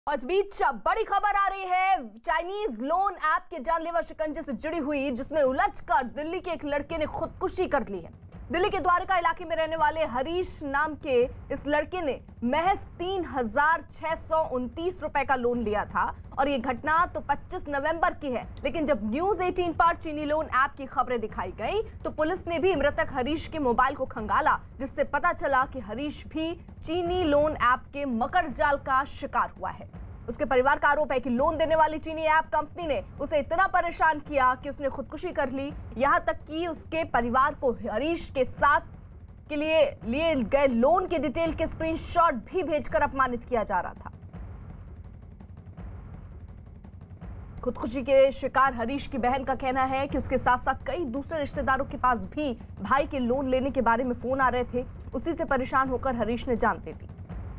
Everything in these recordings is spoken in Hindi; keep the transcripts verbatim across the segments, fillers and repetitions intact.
और इस बीच बड़ी खबर आ रही है चाइनीज लोन ऐप के जानलेवा शिकंजे से जुड़ी हुई, जिसमें उलझकर दिल्ली के एक लड़के ने खुदकुशी कर ली है। दिल्ली के द्वारका इलाके में रहने वाले हरीश नाम के इस लड़के ने महज तीन हजार छह सौ उनतीस रुपए का लोन लिया था और ये घटना तो पच्चीस नवंबर की है। लेकिन जब न्यूज अठारह पर चीनी लोन ऐप की खबरें दिखाई गई तो पुलिस ने भी मृतक हरीश के मोबाइल को खंगाला, जिससे पता चला कि हरीश भी चीनी लोन ऐप के मकर जाल का शिकार हुआ है। उसके परिवार का आरोप है कि लोन देने वाली चीनी ऐप कंपनी ने उसे इतना परेशान किया कि उसने खुदकुशी कर ली। यहां तक कि उसके परिवार को हरीश के साथ के लिए लिए गए लोन के डिटेल के स्क्रीनशॉट भी भेजकर अपमानित किया जा रहा था। खुदकुशी के शिकार हरीश की बहन का कहना है कि उसके साथ साथ कई दूसरे रिश्तेदारों के पास भी भाई के लोन लेने के बारे में फोन आ रहे थे। उसी से परेशान होकर हरीश ने जान दे दी।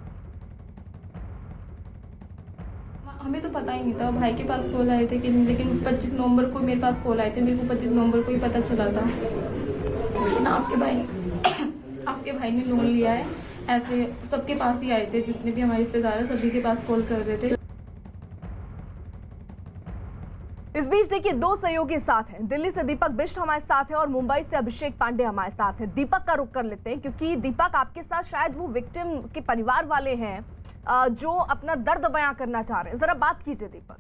हमें तो पता ही नहीं था, भाई के पास कॉल आए थे कि लेकिन पच्चीस नवंबर को मेरे पास कॉल आए थे। मेरे को पच्चीस नवंबर को ही पता चला था कि ना आपके भाई आपके भाई ने लोन लिया है। ऐसे सबके पास ही आए थे, जितने भी हमारे रिश्तेदार हैं सभी के पास कॉल कर रहे थे। इस बीच देखिए दो सहयोगी साथ हैं। दिल्ली से दीपक बिष्ट हमारे साथ है और मुंबई से अभिषेक पांडे हमारे साथ है। दीपक का रुख कर लेते हैं क्योंकि दीपक आपके साथ शायद वो विक्टिम के परिवार वाले हैं जो अपना दर्द बयां करना चाह रहे हैं। जरा बात कीजिए दीपक।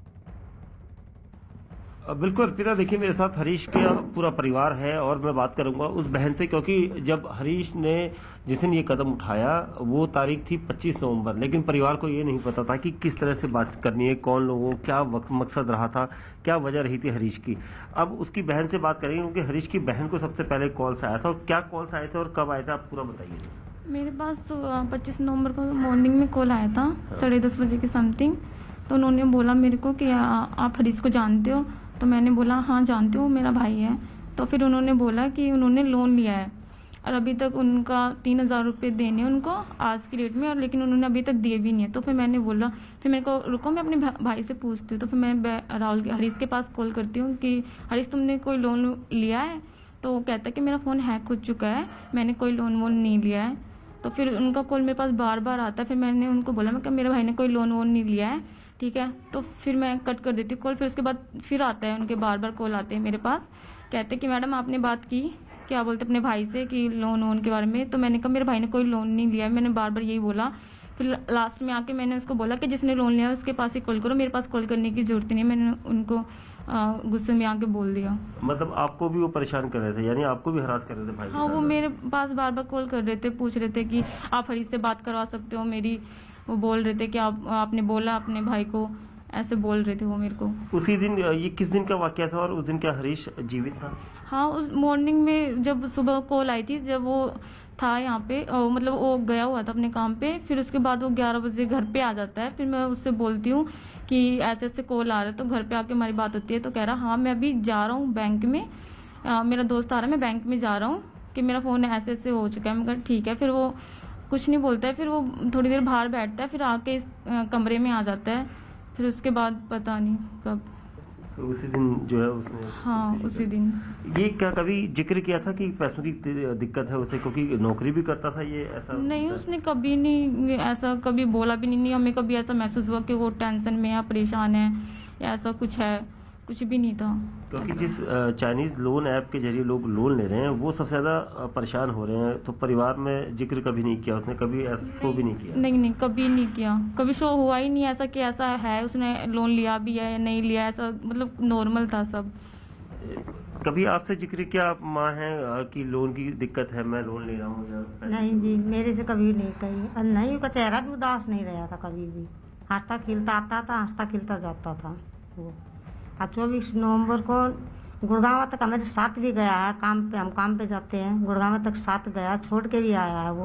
बिल्कुल अर्पिता, देखिए मेरे साथ हरीश का पूरा परिवार है और मैं बात करूंगा उस बहन से, क्योंकि जब हरीश ने जिस दिन ये कदम उठाया वो तारीख थी पच्चीस नवंबर, लेकिन परिवार को ये नहीं पता था कि किस तरह से बात करनी है, कौन लोगों, क्या मकसद रहा था, क्या वजह रही थी हरीश की। अब उसकी बहन से बात करेंगे क्योंकि हरीश की बहन को सबसे पहले कॉल्स आया था। और क्या कॉल्स आए थे और कब आए थे, आप पूरा बताइए। मेरे पास पच्चीस नवंबर को मॉर्निंग में कॉल आया था साढ़े दस बजे के समथिंग। तो उन्होंने बोला मेरे को कि आ, आप हरीश को जानते हो? तो मैंने बोला हाँ जानती हूँ, मेरा भाई है। तो फिर उन्होंने बोला कि उन्होंने लोन लिया है और अभी तक उनका तीन हज़ार रुपये देने उनको आज की डेट में, और लेकिन उन्होंने अभी तक दिए भी नहीं है। तो फिर मैंने बोला, फिर मेरे को रुको मैं अपने भाई से पूछती हूँ। तो फिर मैं राहुल के हरीश के पास कॉल करती हूँ कि हरीश तुमने कोई लोन लिया है? तो वो कहता है कि मेरा फ़ोन हैक हो चुका है, मैंने कोई लोन वोन नहीं लिया है। तो फिर उनका कॉल मेरे पास बार बार आता है। फिर मैंने उनको बोला मैं कि मेरे भाई ने कोई लोन वोन नहीं लिया है, ठीक है। तो फिर मैं कट कर देती हूँ कॉल। फिर उसके बाद फिर आता है, उनके बार बार कॉल आते हैं मेरे पास, कहते हैं कि मैडम आपने बात की क्या बोलते अपने भाई से कि लोन वोन के बारे में? तो मैंने कहा मेरे भाई ने कोई लोन नहीं लिया है, मैंने बार बार यही बोला। फिर लास्ट में आके मैंने उसको बोला कि जिसने लोन लिया है उसके पास ही कॉल करो, मेरे पास कॉल करने की जरूरत नहीं है। मैंने उनको गुस्से में आके बोल दिया। मतलब आपको भी वो परेशान कर रहे थे, यानी आपको भी हरास कर रहे थे भाई? हाँ, वो मेरे पास बार बार कॉल कर रहे थे, पूछ रहे थे कि आप हरीश से बात करवा सकते हो मेरी। वो बोल रहे थे कि आप आपने बोला अपने भाई को, ऐसे बोल रहे थे वो मेरे को। उसी दिन, ये किस दिन का वाकया था और उस दिन क्या हरीश जीवित था? हाँ, उस मॉर्निंग में जब सुबह कॉल आई थी, जब वो था यहाँ पे, मतलब वो गया हुआ था अपने काम पे। फिर उसके बाद वो ग्यारह बजे घर पे आ जाता है। फिर मैं उससे बोलती हूँ कि ऐसे ऐसे कॉल आ रहा है। तो घर पे आके हमारी बात होती है। तो कह रहा हाँ मैं अभी जा रहा हूँ बैंक में, आ, मेरा दोस्त आ रहा है, मैं बैंक में जा रहा हूँ कि मेरा फ़ोन ऐसे ऐसे हो चुका है। मैं कहा ठीक है। फिर वो कुछ नहीं बोलता है। फिर वो थोड़ी देर बाहर बैठता है, फिर आके इस कमरे में आ जाता है। फिर उसके बाद पता नहीं कब, तो उसी दिन जो है उसने, हाँ उसी दिन। ये क्या कभी जिक्र किया था कि पैसों की दिक्कत है उसे, क्योंकि नौकरी भी करता था ये? ऐसा नहीं, उसने कभी नहीं ऐसा कभी बोला भी नहीं, नहीं हमें कभी ऐसा महसूस हुआ कि वो टेंशन में या परेशान है या ऐसा कुछ है, कुछ भी नहीं था। क्योंकि जिस चाइनीज लोन ऐप के जरिए लोग लोन ले रहे हैं वो सबसे ज़्यादा परेशान हो रहे हैं। तो परिवार में जिक्र कभी नहीं किया उसने, कभी शो भी नहीं किया? नहीं नहीं, कभी नहीं किया, कभी शो हुआ ही नहीं ऐसा कि ऐसा है उसने लोन लिया भी है या नहीं लिया, ऐसा मतलब नॉर्मल था सब। कभी आपसे जिक्र किया, आप माँ हैं, कि लोन की दिक्कत है, मैं लोन ले रहा हूँ या? नहीं जी, मेरे से कभी नहीं कही। और नहीं, उसका चेहरा भी उदास नहीं रहा था कभी भी, हंसता खिलता आता था, हंसता खिलता जाता था वो। और चौबीस नवंबर को गुड़गांव तक हमारे साथ भी गया है काम पे, हम काम पे जाते हैं, गुड़गांव तक साथ गया, छोड़ के भी आया है वो।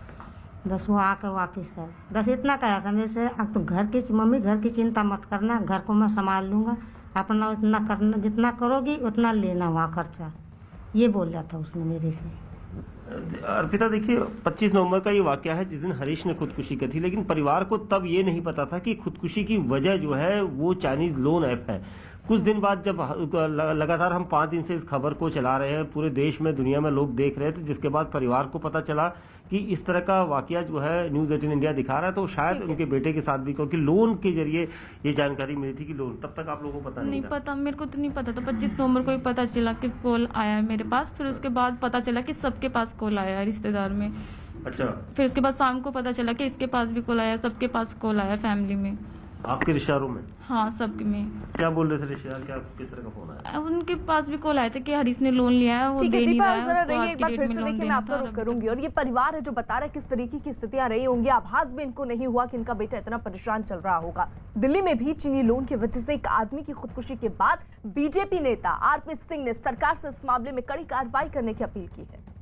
बस वो आकर वापस है, बस इतना कहा था मेरे से, अब तो घर की मम्मी घर की चिंता मत करना, घर को मैं संभाल लूँगा, अपना उतना करना, जितना करोगी उतना लेना वहाँ खर्चा, ये बोल रहा था उसने मेरे से। अर्पिता, देखिए पच्चीस नवंबर का ये वाकया है जिस दिन हरीश ने खुदकुशी की थी, लेकिन परिवार को तब ये नहीं पता था कि खुदकुशी की वजह जो है वो चाइनीज लोन ऐप है। कुछ दिन बाद जब लगातार हम पाँच दिन से इस खबर को चला रहे हैं, पूरे देश में दुनिया में लोग देख रहे थे, जिसके बाद परिवार को पता चला कि इस तरह का वाकया जो है न्यूज़ एटीन इंडिया दिखा रहा है, तो शायद उनके बेटे के साथ भी, क्योंकि लोन के जरिए ये जानकारी मिली थी कि लोन, तब तक आप लोगों को पता नहीं, नहीं पता, मेरे को तो नहीं पता था। पच्चीस नवंबर को ही पता चला कि कॉल आया है मेरे पास, फिर उसके बाद पता चला कि सबके पास कॉल आया है रिश्तेदार में। अच्छा, फिर उसके बाद शाम को पता चला कि इसके पास भी कॉल आया, सबके पास कॉल आया फैमिली में। आपके रिश्तेदारों में? हाँ, सबके में। क्या बोल रहे थे रिश्तेदार, क्या किस तरह का फोन आया? उनके पास भी कॉल आए थे कि हरीश ने लोन लिया है, वो दे नहीं रहा है, उसको आज की डेट में लोन देना था। करूंगी और ये परिवार है जो बता रहा है किस तरीके की स्थितियां रही होंगी। आभास भी इनको नहीं हुआ कि इनका बेटा इतना परेशान चल रहा होगा। दिल्ली में भी चीनी लोन की वजह से एक आदमी की खुदकुशी के बाद बीजेपी नेता आरपी सिंह ने सरकार से इस मामले में कड़ी कार्रवाई करने की अपील की है।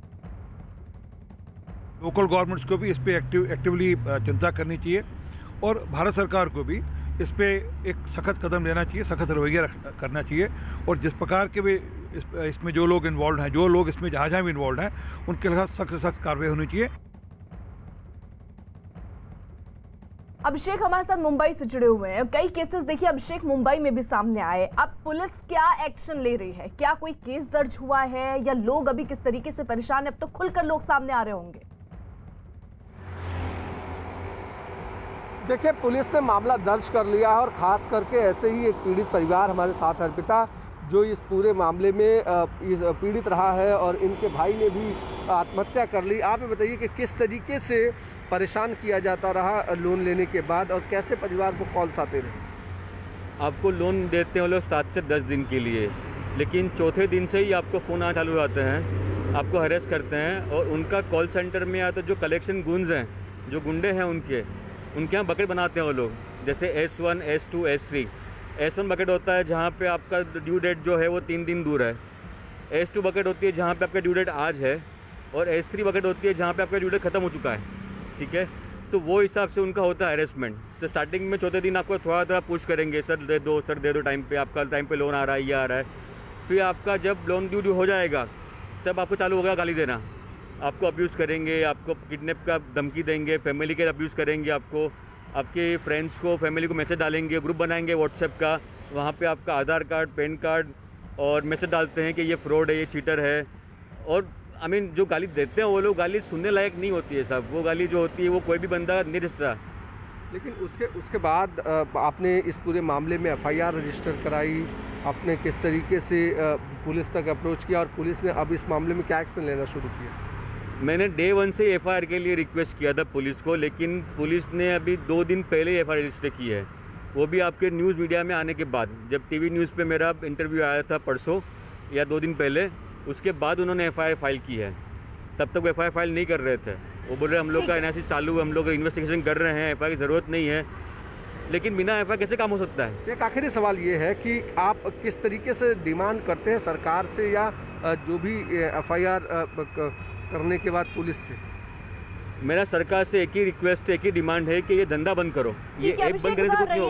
लोकल गवर्नमेंट्स को भी इस पे एक्टिव एक्टिवली चिंता करनी चाहिए और भारत सरकार को भी इस पे एक सख्त कदम लेना चाहिए, सख्त रवैया करना चाहिए। और जिस प्रकार के भी इस, इसमें जो लोग इन्वॉल्व हैं, जो लोग इसमें जहाँ जहाँ भी इन्वॉल्व हैं, उनके खिलाफ सख्त से सख्त कार्रवाई होनी चाहिए। अभिषेक हमारे साथ मुंबई से जुड़े हुए हैं। कई केसेस देखिए अभिषेक मुंबई में भी सामने आए। अब पुलिस क्या एक्शन ले रही है? क्या कोई केस दर्ज हुआ है या लोग अभी किस तरीके से परेशान है? अब तो खुलकर लोग सामने आ रहे होंगे। देखिए, पुलिस ने मामला दर्ज कर लिया है और ख़ास करके ऐसे ही एक पीड़ित परिवार हमारे साथ अर्पिता, जो इस पूरे मामले में इस पीड़ित रहा है और इनके भाई ने भी आत्महत्या कर ली। आप ये बताइए कि किस तरीके से परेशान किया जाता रहा लोन लेने के बाद और कैसे परिवार को कॉल्स आते रहे? आपको लोन देते हैं वो लोग सात से दस दिन के लिए, लेकिन चौथे दिन से ही आपको फ़ोन आना चालू हो जाते हैं, आपको हरेस करते हैं। और उनका कॉल सेंटर में या तो जो कलेक्शन गुंज हैं, जो गुंडे हैं उनके उनके यहाँ बकेट बनाते हैं वो लोग, जैसे S one, S two, S three. S one bucket होता है जहाँ पे आपका ड्यू डेट जो है वो तीन दिन दूर है। एस टू बकेट होती है जहाँ पे आपका ड्यू डेट आज है। और एस थ्री बकेट होती है जहाँ पे आपका ड्यू डेट ख़त्म हो चुका है। ठीक है, तो वो हिसाब से उनका होता है हरेसमेंट। तो स्टार्टिंग में चौथे दिन आपको थोड़ा थोड़ा पुश करेंगे, सर दे दो, सर दे दो, टाइम पे आपका टाइम पे लोन आ रहा है, ये आ रहा है। फिर आपका जब लोन ड्यू ड्यू हो जाएगा तब आपको चालू होगा गाली देना, आपको अब्यूज़ करेंगे, आपको किडनैप का धमकी देंगे, फैमिली के अब्यूज़ करेंगे, आपको आपके फ्रेंड्स को, फैमिली को मैसेज डालेंगे, ग्रुप बनाएंगे व्हाट्सएप का, वहाँ पे आपका आधार कार्ड, पैन कार्ड और मैसेज डालते हैं कि ये फ्रॉड है, ये चीटर है। और आई मीन जो गाली देते हैं वो लोग गाली सुनने लायक नहीं होती है साहब। वो गाली जो होती है वो कोई भी बंदा नहीं देता। लेकिन उसके उसके बाद आपने इस पूरे मामले में एफ आई आर रजिस्टर कराई, आपने किस तरीके से पुलिस तक अप्रोच किया और पुलिस ने अब इस मामले में क्या एक्शन लेना शुरू किया? मैंने डे वन से एफ आई आर के लिए रिक्वेस्ट किया था पुलिस को, लेकिन पुलिस ने अभी दो दिन पहले एफ आई आर रजिस्टर की है, वो भी आपके न्यूज़ मीडिया में आने के बाद। जब टीवी न्यूज़ पे मेरा इंटरव्यू आया था परसों या दो दिन पहले, उसके बाद उन्होंने एफ आई आर फाइल की है। तब तक वो एफ आई आर फाइल नहीं कर रहे थे। वो बोल रहे हम लोग का एनालिसिस चालू है, हम लोग इन्वेस्टिगेशन कर रहे हैं, एफ आई आर की ज़रूरत नहीं है। लेकिन बिना एफ आई आर कैसे काम हो सकता है? एक आखिरी सवाल ये है कि आप किस तरीके से डिमांड करते हैं सरकार से या जो भी एफ आई आर करने के बाद पुलिस से? मेरा सरकार से एक ही रिक्वेस्ट है, एक ही डिमांड है कि ये धंधा बंद करो। ये ऐप बंद करने से कुछ नहीं होगा।